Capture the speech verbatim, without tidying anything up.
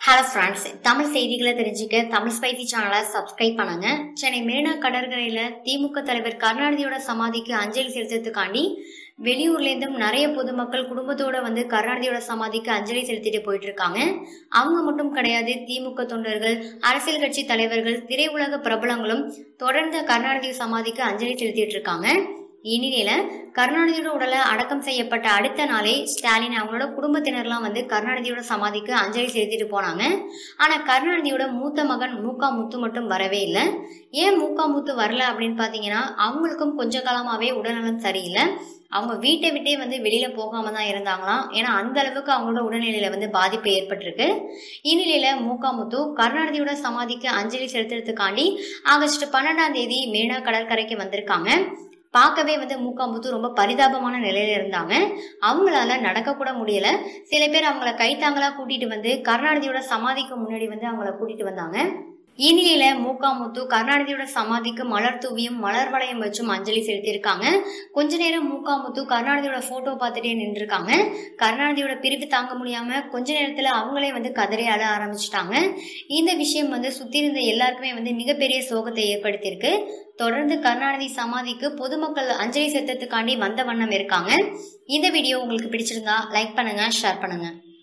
Hello friends, Tamil செய்திகளை தெரிஞ்சுக்க Tamil spicy சேனலை சப்ஸ்கிரைப் பண்ணுங்க. சென்னை மெரினா கடற்கரையில திமுக தலைவர் கருணாநிதியோட சமாதிக்கு அஞ்சலி செலுத்துறதுக்காண்டி வெளியூர்ல இருந்தும் நிறைய பொதுமக்கள் குடும்பத்தோட வந்து கருணாநிதியோட சமாதிக்கு அஞ்சலி செலுத்திட்டு போயிட்டு இருக்காங்க. அவங்க மட்டும் கிடையாது, திமுக தொண்டர்கள், அரசியல் கட்சி தலைவர்கள், திரையுலக பிரபலங்களும் தொடர்ந்து கருணாநிதி சமாதிக்கு அஞ்சலி செலுத்திட்டு இருக்காங்க. இந்நிலையில கருணாநிதியோட உடலை அடக்கம் செய்யப்பட்ட அடுத்த நாளே ஸ்டாலின் அவங்களோட குடும்பத்தினர்லாம் வந்து கருணாநிதியோட சமாதிக்கு அஞ்சலி செலுத்திட்டு போனாங்க. ஆனா கருணாநிதியோட மூத்த மகன் மூகா முத்து மட்டும் வரவே இல்லை. ஏன் மூகா முத்து வரல அப்படின்னு பாத்தீங்கன்னா, அவங்களுக்கும் கொஞ்ச காலமாவே உடல்நலம் சரியில்லை. அவங்க வீட்டை விட்டே வந்து வெளியில போகாம தான் இருந்தாங்களாம். ஏன்னா அந்த அளவுக்கு அவங்களோட உடல்நிலையில வந்து பாதிப்பு ஏற்பட்டிருக்கு. இந்நிலையில மூகா முத்து கருணாநிதியோட சமாதிக்கு அஞ்சலி செலுத்துறதுக்காண்டி ஆகஸ்ட் பன்னெண்டாம் தேதி மெரினா கடற்கரைக்கு வந்திருக்காங்க. பார்க்கவே வந்து மூகா முத்து ரொம்ப பரிதாபமான நிலையில இருந்தாங்க. அவங்களால நடக்க கூட முடியல. சில பேர் அவங்கள கைத்தாங்களா கூட்டிட்டு வந்து கருணாநிதியோட சமாதிக்கு முன்னாடி வந்து அவங்கள கூட்டிட்டு வந்தாங்க. இந்நிலையில மூகா முத்து கருணாநிதியோட சமாதிக்கு மலர் தூவியும் மலர் வளையம் வச்சும் அஞ்சலி செலுத்தியிருக்காங்க. கொஞ்ச நேரம் மூகா முத்து கருணாநிதியோட போட்டோ பார்த்துட்டே நின்று இருக்காங்க. கருணாநிதியோட பிரிவு தாங்க முடியாம கொஞ்ச நேரத்துல அவங்களே வந்து கதறி அழ ஆரம்பிச்சுட்டாங்க. இந்த விஷயம் வந்து சுத்தி இருந்த எல்லாருக்குமே வந்து மிகப்பெரிய சோகத்தை ஏற்படுத்தியிருக்கு. தொடர்ந்து கருணாநிதி சமாதிக்கு பொதுமக்கள் அஞ்சலி செலுத்துறதுக்காண்டி வந்த வண்ணம் இருக்காங்க. இந்த வீடியோ உங்களுக்கு பிடிச்சிருந்தா லைக் பண்ணுங்க, ஷேர் பண்ணுங்க.